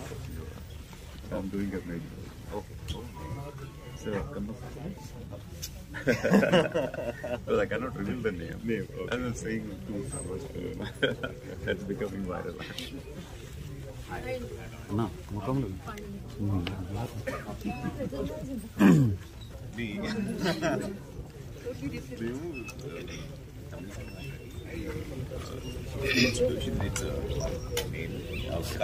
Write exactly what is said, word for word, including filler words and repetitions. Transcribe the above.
I'm doing a maybe. Okay. So, come on. Well, I cannot reveal the name. Name. Okay. I'm saying two hours. That's becoming viral. No, no problem. Me. Institution needs a name.